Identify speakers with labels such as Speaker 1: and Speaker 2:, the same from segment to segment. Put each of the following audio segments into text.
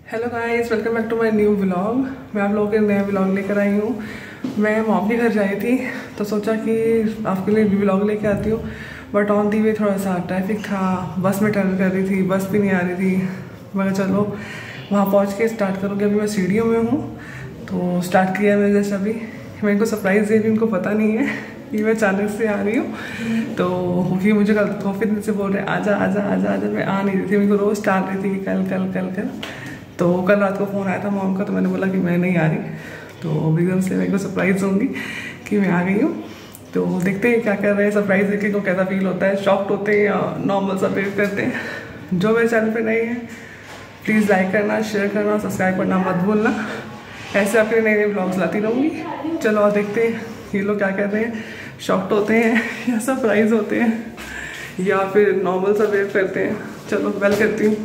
Speaker 1: Hello guys, welcome back to my new vlog. मैं आप लोगों के नया व्लॉग लेकर आई हूँ। मैं मॉम के घर जाई थी तो सोचा कि आपके लिए भी व्लॉग लेके आती हूँ, बट ऑन दी वे थोड़ा सा ट्रैफिक था, बस में टर्न कर रही थी, बस भी नहीं आ रही थी। मैं चलो वहाँ पहुँच के स्टार्ट करूँगी। अभी मैं सीढ़ियों में हूँ तो स्टार्ट किया मैंने जैसे अभी। मैं इनको सरप्राइज़ दे रही हूँ, इनको पता नहीं है कि मैं अचानक से आ रही हूँ। तो ये मुझे कल काफ़ी दिन से बोल रहे आजा आजा आजा आजा, मैं आ नहीं रही थी। मेरे को रोज़ टाल रही थी कि कल कल कल कल। तो कल रात को फ़ोन आया था मॉम का, तो मैंने बोला कि मैं नहीं आ रही। तो एकदम से मेरे को सरप्राइज़ दूँगी कि मैं आ गई हूँ। तो देखते हैं क्या कर रहे हैं, सरप्राइज़ देखे को कैसा फील होता है, शॉक्ड होते हैं या नॉर्मल सा बिहेव करते हैं। जो मेरे चैनल पे नए हैं प्लीज़ लाइक करना, शेयर करना, सब्सक्राइब करना मत भूलना। ऐसे आपके नए नए ब्लॉग्स लाती रहूँगी। चलो और देखते हैं ये लोग क्या कर रहे हैं, शॉक्ड होते हैं या सरप्राइज़ होते हैं या फिर नॉर्मल सा बिहेव करते हैं। चलो वेल करती हूँ।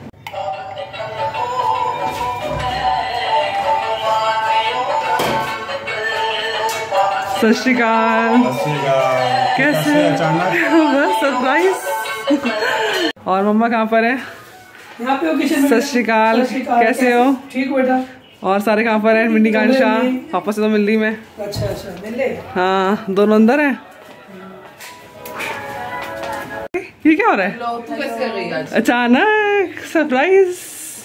Speaker 1: सत श्री अकाल। कैसे? बस सरप्राइज। और मम्मा कहाँ पर है?
Speaker 2: यहाँ पे हो किचन में।
Speaker 1: सत श्री अकाल, कैसे हो?
Speaker 2: ठीक बेटा।
Speaker 1: और सारे कहाँ पर है? मिन्नी कांशा पापा से तो मिल रही मैं।
Speaker 2: अच्छा मिल ले।
Speaker 1: हाँ दोनों अंदर है। ये क्या हो रहा है? अचानक सरप्राइज।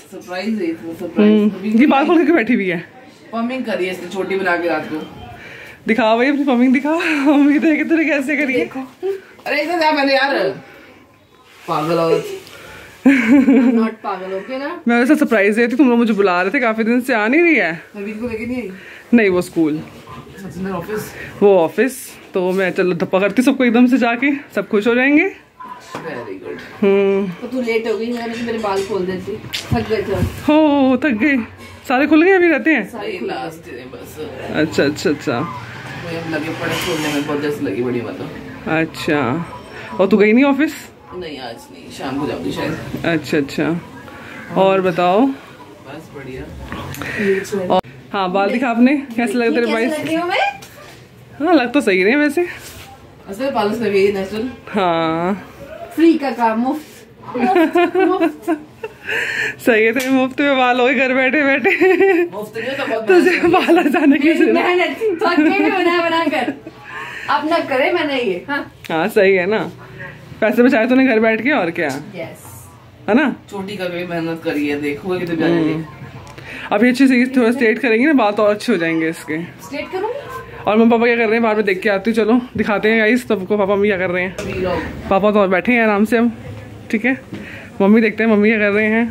Speaker 1: ये बाल खोल के बैठी हुई है,
Speaker 3: पमिंग करी है इसने छोटी बना के रात को।
Speaker 1: दिखाओ भाई अपनी पमिंग दिखाओ। मम्मी देखे तूने कैसे करी है।
Speaker 3: अरे इधर जा, मैंने यार पागल हो। नॉट पागल ओके ना।
Speaker 1: मैं वैसे सरप्राइज देती, तुम लोग मुझे बुला रहे थे, काफी दिन से आ नहीं रही है।
Speaker 3: नवीन को लेके नहीं आई?
Speaker 1: नहीं वो स्कूल,
Speaker 3: ऑफिस।
Speaker 1: वो ऑफिस। तो मैं चलो धप्पा करती सबको एकदम से जाके, सब खुश हो जाएंगे।
Speaker 3: Very good. तो तू लेट हो गई, मैंने मेरे बाल खोल देती, थक गए थे।
Speaker 1: हो थक गए? सारे खुल गए? अभी रहते हैं
Speaker 3: सारे लास्ट दिन बस।
Speaker 1: अच्छा अच्छा अच्छा।
Speaker 3: लगे पड़े खोलने में, बहुत जैसे लगी बड़ी मतलब।
Speaker 1: अच्छा, और तू गई नहीं ऑफिस?
Speaker 3: नहीं आज नहीं, शाम को जाऊंगी शायद।
Speaker 1: अच्छा अच्छा। और बताओ?
Speaker 3: बस बढ़िया।
Speaker 1: हाँ बाल दिखा आपने, कैसे लग तेरे बाल? हाँ लग तो सही रहे वैसे।
Speaker 3: असल बाल से भी नेचुरल।
Speaker 1: हाँ
Speaker 3: फ्री का काम, मुफ्त।
Speaker 1: सही है, तेरे मुफ्त में बाल हो गए घर बैठे बैठे।
Speaker 3: मुफ्त नहीं तो बहुत
Speaker 1: तुझे बाल आ जाने की
Speaker 3: मेहनत बना कर अब ना करे मैंने ये।
Speaker 1: हाँ सही है ना, पैसे बचाए तूने घर बैठ के, और क्या।
Speaker 3: यस
Speaker 1: है ना।
Speaker 3: छोटी का भी मेहनत करी है, देखो कितने प्यारे।
Speaker 1: अभी अच्छे से थोड़ा स्ट्रेट करेंगे ना, बाल तो और अच्छे हो जाएंगे इसके।
Speaker 3: स्ट्रेट करूंगी।
Speaker 1: और मम्मी पापा क्या कर रहे हैं बाहर में, देख के आती हूँ। चलो दिखाते हैं गाइस सबको पापा मम्मी क्या कर रहे हैं। पापा तो बैठे हैं आराम से अब, ठीक है। मम्मी देखते हैं मम्मी क्या कर रहे हैं।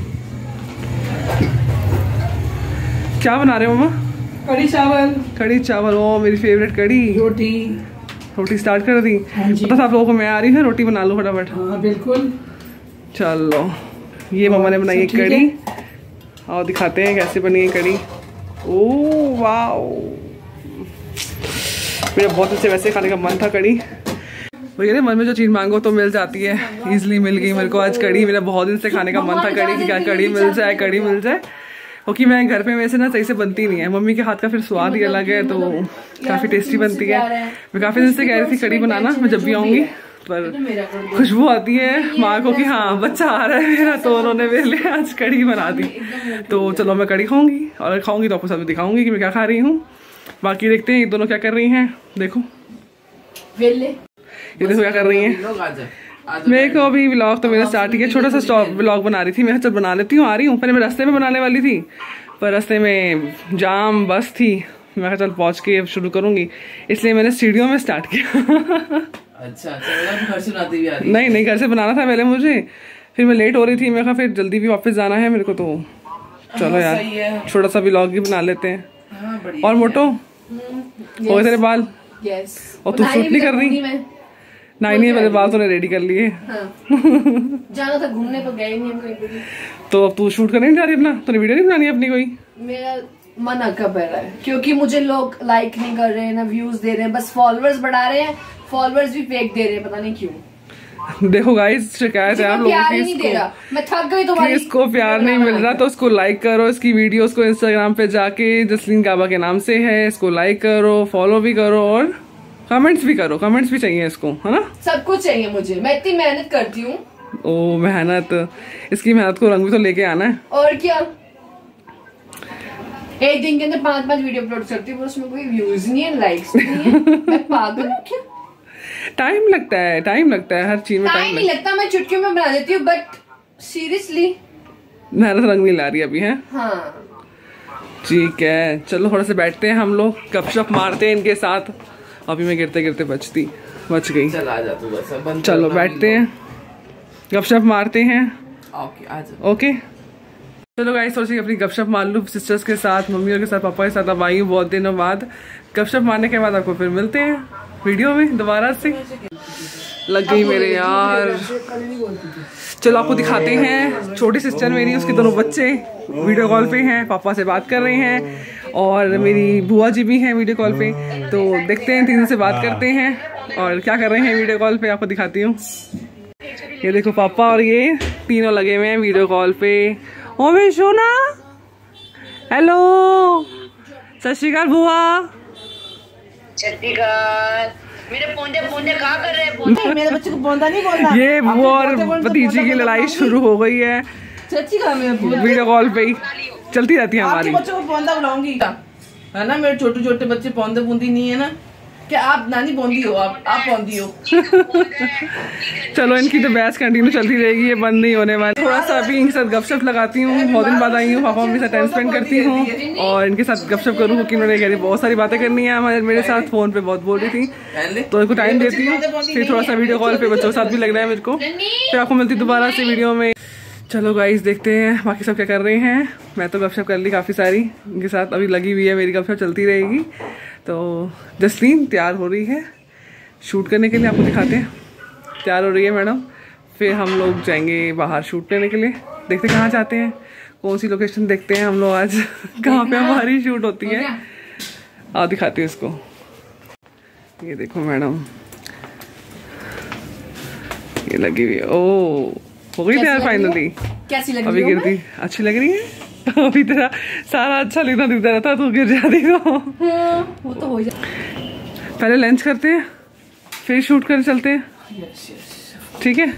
Speaker 1: क्या बना रहे हो मम्मा?
Speaker 2: कड़ी चावल।
Speaker 1: कड़ी चावल, ओ मेरी फेवरेट कड़ी। रोटी स्टार्ट कर दी। पता था आप लोगों को मैं आ रही हूँ, रोटी बना लो फटाफट।
Speaker 2: हाँ बिल्कुल।
Speaker 1: चलो ये मम्मा ने बनाई है कड़ी, और दिखाते हैं कैसे बनी है कड़ी। ओह वाओ, मेरा बहुत अच्छे वैसे खाने का मन था कड़ी। भैया मन में जो चीज मांगो तो मिल जाती है, इजीली मिल गई मेरे को आज कड़ी। मेरा बहुत दिन से खाने का मन था कड़ी की, क्या कड़ी मिल जाए, कड़ी मिल जाए। क्योंकि मैं घर पे वैसे ना सही से बनती नहीं है, मम्मी के हाथ का फिर स्वाद ही अलग है, तो काफी टेस्टी बनती है। मैं काफी दिन से कह रही थी कड़ी बनाना, मैं जब भी आऊंगी, पर खुशबू आती है माँ को कि हाँ बच्चा आ रहा है मेरा, तो उन्होंने मेरे लिए आज कड़ी बना दी। तो चलो मैं कड़ी खाऊंगी, और खाऊंगी तो आपको सब दिखाऊंगी कि मैं क्या खा रही हूँ। बाकी देखते हैं ये दोनों क्या कर रही हैं। देखो ये देखो क्या कर रही हैं। मेरे को अभी व्लॉग तो मेरा स्टार्ट किया, छोटा सा व्लॉग बना रही थी। मैं चल बना लेती हूँ, आ रही हूँ। पहले मैं रास्ते में बनाने वाली थी, पर रास्ते में जाम बस थी। मैं चल पहुँच के शुरू करूंगी, इसलिए मैंने सीढ़ियों में स्टार्ट किया।
Speaker 3: अच्छा घर से बनाती भी आ रही? नहीं
Speaker 1: घर से बनाना था पहले मुझे, फिर मैं लेट हो रही थी। मैं कहा फिर जल्दी भी वापस जाना है मेरे को, तो चलो यार छोटा सा व्लॉग ही बना लेते हैं। और मोटो हो गए तेरे बाल?
Speaker 4: यस।
Speaker 1: और तू शूट नहीं कर रही? नहीं मेरे बाल तूने रेडी कर लिए।
Speaker 4: जाना था घूमने, पर गए नहीं हम कहीं पे।
Speaker 1: तो अब तू शूट करने नहीं जा रही अपना? तूने वीडियो नहीं बनानी अपनी कोई?
Speaker 4: मेरा मन अक्का पड़ रहा है, क्योंकि मुझे लोग लाइक नहीं कर रहे हैं, ना व्यूज दे रहे हैं, बस फॉलोअर्स बढ़ा रहे हैं। फॉलोअर्स भी फेक दे रहे हैं, पता नहीं क्यों।
Speaker 1: देखो गाइस शिकायत है आप लोगों की,
Speaker 4: मैं थक गई तुम्हारी।
Speaker 1: इसको प्यार नहीं मिल रहा तो उसको लाइक करो, इसकी वीडियोस को इंस्टाग्राम पे जाके जसलीन काबा के नाम से है, इसको लाइक करो, फॉलो भी करो, और कमेंट्स भी करो। कमेंट्स भी चाहिए इसको, है ना?
Speaker 4: सब कुछ चाहिए मुझे, मैं इतनी मेहनत करती हूँ।
Speaker 1: ओ मेहनत, इसकी मेहनत को रंग भी तो लेके आना है।
Speaker 4: और क्या, एक दिन के अंदर 5-5 वीडियो अपलोड करती हूँ, उसमें कोई व्यूज नहीं है, लाइक्स नहीं है। मैं पागल हूँ क्या?
Speaker 1: टाइम लगता है हर चीज में,
Speaker 4: टाइम नहीं लगता, मैं चुटकियों में बना देती हूँ, बट सीरियसली
Speaker 1: मेहनत रंग नहीं ला रही अभी है।
Speaker 4: हाँ
Speaker 1: ठीक है, चलो थोड़ा सा बैठते हैं हम लोग, गपशप मारते हैं इनके साथ। अभी मैं गिरते गिरते बच गई।
Speaker 3: चल आ जा तू बस, बंद
Speaker 1: चलो बैठते हैं, गपशप मारते हैं।
Speaker 3: ओके आ जा।
Speaker 1: ओके चलो गाइस, सोची अपनी गपशप मार लूँ सिस्टर्स के साथ, मम्मी और के साथ, पापा के साथ। अब आई हूँ बहुत दिनों बाद। गपशप मारने के बाद आपको फिर मिलते हैं वीडियो में दोबारा से। लग गई मेरे यार। चलो आपको दिखाते हैं, छोटी सिस्टर मेरी, उसके दोनों बच्चे वीडियो कॉल पे हैं, पापा से बात कर रहे हैं, और मेरी बुआ जी भी हैं वीडियो कॉल पे। तो देखते हैं, तीनों से बात करते हैं और क्या कर रहे हैं वीडियो कॉल पे, आपको दिखाती हूँ। ये देखो पापा और ये तीनों लगे हुए हैं वीडियो कॉल पे। ओ मैं सोना, हेलो, सत श्री अकाल बुआ।
Speaker 5: मेरे पोंदे कहाँ कर रहे हैं?
Speaker 2: मेरे बच्चे को बोंदा नहीं बोलना।
Speaker 1: ये बुआ और भतीजी की लड़ाई शुरू हो गई है
Speaker 2: चाची का मेरे
Speaker 1: वीडियो कॉल पे ही चलती रहती है हमारी।
Speaker 2: बच्चों को बोंदा बुलाऊंगी है ना, मेरे छोटे छोटे बच्चे पौंदे बूंदी नहीं है ना, क्या आप नानी बोंदी हो, आप पौंदी हो।
Speaker 1: चलो इनकी तो बहस कंटिन्यू चलती रहेगी, ये बंद नहीं होने वाली। थोड़ा सा अभी इनके साथ गपशप लगाती हूँ, बहुत दिन बाद आई हूँ, पापा मम्मी के साथ टाइम स्पेंड करती हूँ और इनके साथ गपशप करूँ, क्योंकि उन्होंने कह रही बहुत सारी बातें करनी है मेरे साथ, फोन पे बहुत बोल रही थी, तो इनको टाइम देती हूँ। फिर थोड़ा सा वीडियो कॉल पे बच्चों के साथ भी लग रहा है मेरे को। फिर आपको मिलती दोबारा से वीडियो में। चलो गाइस देखते हैं बाकी सब क्या कर रहे हैं। मैं तो गपशप कर ली काफ़ी सारी इनके साथ, अभी लगी हुई है मेरी गपशप चलती रहेगी। तो जसलीन तैयार हो रही है शूट करने के लिए, आपको दिखाते हैं, तैयार हो रही है मैडम। फिर हम लोग जाएंगे बाहर शूट करने के लिए, देखते कहाँ जाते हैं, कौन सी लोकेशन देखते हैं हम लोग आज, कहाँ पे हमारी शूट होती है। आओ दिखाती हूँ इसको। ये देखो मैडम, ये लगी हुई है। ओ हो गई तैयार फाइनली।
Speaker 4: कैसी लगी?
Speaker 1: अभी गिरती अच्छी लग रही है। अभी तेरा सारा अच्छा दिखता रहता, तू गिर जाती तो।
Speaker 4: वो तो हो जाए।
Speaker 1: पहले लंच करते हैं, फिर शूट कर चलते हैं, ठीक है?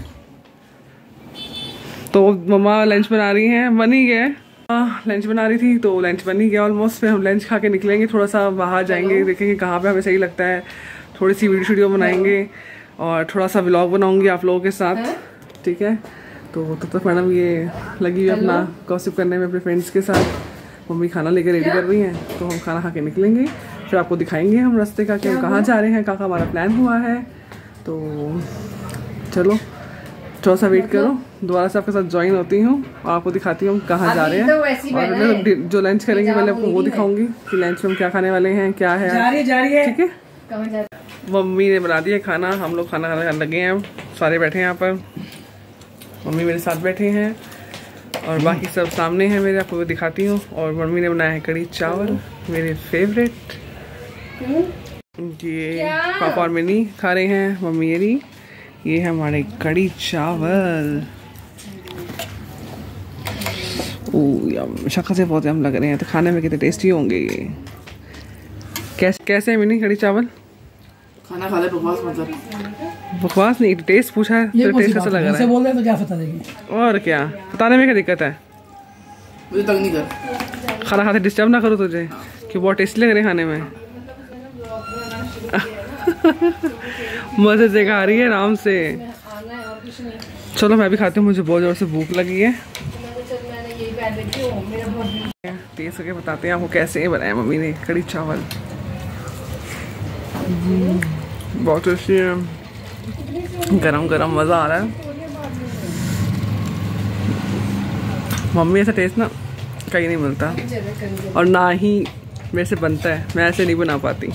Speaker 1: तो मम्मा लंच बना रही हैं, बन ही गया। लंच बना रही थी तो लंच बन ही गया ऑलमोस्ट। फिर हम लंच खा के निकलेंगे, थोड़ा सा बाहर जाएंगे, देखेंगे कहाँ पे हमें सही लगता है, थोड़ी सी वीडियो बनाएंगे और थोड़ा सा व्लॉग बनाऊंगी आप लोगों के साथ, ठीक है? तो तब तक मैडम ये लगी हुई अपना गॉसिप करने में अपने फ्रेंड्स के साथ। मम्मी खाना लेकर रेडी कर रही हैं, तो हम खाना खा के निकलेंगे, फिर आपको दिखाएंगे हम रास्ते का कि हम कहाँ जा रहे हैं, कहाँ हमारा प्लान हुआ है। तो चलो थोड़ा सा वेट करो, दोबारा से आपके साथ ज्वाइन होती हूँ और आपको दिखाती हूँ कहाँ जा रहे हैं। और जो लंच करेंगे पहले आपको वो दिखाऊंगी कि लंच में हम क्या खाने वाले हैं, क्या है,
Speaker 2: जा रही है।
Speaker 1: ठीक है? मम्मी ने बना दिया खाना, हम लोग खाना खाने लगे हैं, सारे बैठे हैं यहाँ पर। मम्मी मेरे साथ बैठे हैं और बाकी सब सामने हैं मेरे, आपको दिखाती हूँ। और मम्मी ने बनाया है कढ़ी चावल, मेरे फेवरेट। ये पापा और मिनी खा रहे हैं, मम्मी ये है हमारे कढ़ी चावल। ओह शक्ल से बहुत यम लग रहे हैं, तो खाने में कितने टेस्टी होंगे ये। कैसे है मिनी कढ़ी चावल?
Speaker 3: खाना खा ले, बकवास मतलब।
Speaker 1: बकवास नहीं, टेस्ट पूछा है, तो टेस्ट कैसा लग रहा है?
Speaker 2: बोल रहे तो क्या पता देगी, और
Speaker 1: क्या बताने में क्या दिक्कत है?
Speaker 3: मुझे तंग नहीं कर,
Speaker 1: खाना खाते डिस्टर्ब ना करो तुझे, कि बहुत टेस्टी लग रहे खाने में। मजे से खा रही है आराम से। चलो मैं भी खाती हूँ, मुझे बहुत जोर से भूख लगी है। टेस्ट करके बताते हैं आपको कैसे बनाया मम्मी ने कढ़ी चावल। बहुत टेस्टी है, गरम गरम मज़ा आ रहा है। मम्मी ऐसा टेस्ट ना कहीं नहीं मिलता, और ना ही मेरे से बनता है, मैं ऐसे नहीं बना पाती।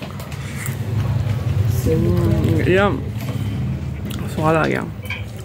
Speaker 1: यम स्वाद आ गया।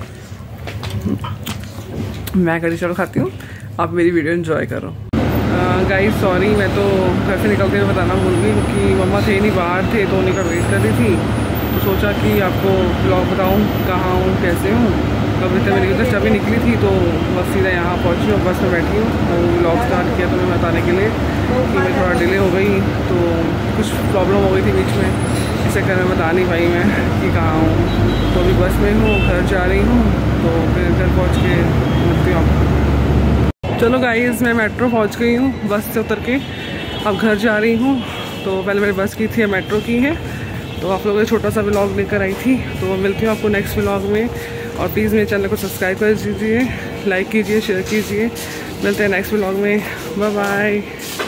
Speaker 1: मैं कढ़ी चावल खाती हूँ, आप मेरी वीडियो एंजॉय करो। गाइस सॉरी, मैं तो घर से निकलते हुए बताना भूल गई, क्योंकि मम्मा थे नहीं, बाहर थे, तो उन्हीं का वेट कर रही थी। तो सोचा कि आपको ब्लॉग बताऊँ कहाँ हूँ, कैसे हूँ। अभी तक मेरी जस्ट अभी निकली थी, तो बस सीधा यहाँ पहुँची और बस में बैठी हूँ। तो ब्लॉग स्टार्ट किया तुम्हें बताने के लिए कि मैं थोड़ा डिले हो गई, तो कुछ प्रॉब्लम हो गई थी बीच में, इस चक्कर में बता नहीं पाई मैं कि कहाँ हूँ। तो अभी बस में हूँ, घर जा रही हूँ, तो तो फिर घर पहुँच के मिलती हूँ आपको। चलो गाइस, मैं मेट्रो पहुँच गई हूँ बस से उतर के, अब घर जा रही हूँ। तो पहले मेरी बस की थी, मेट्रो की है। तो आप लोगों ने छोटा सा व्लॉग लेकर आई थी। तो मिलती हूँ आपको नेक्स्ट व्लॉग में, और प्लीज़ मेरे चैनल को सब्सक्राइब कर दीजिए, लाइक कीजिए, शेयर कीजिए। मिलते हैं नेक्स्ट व्लॉग में। Bye bye.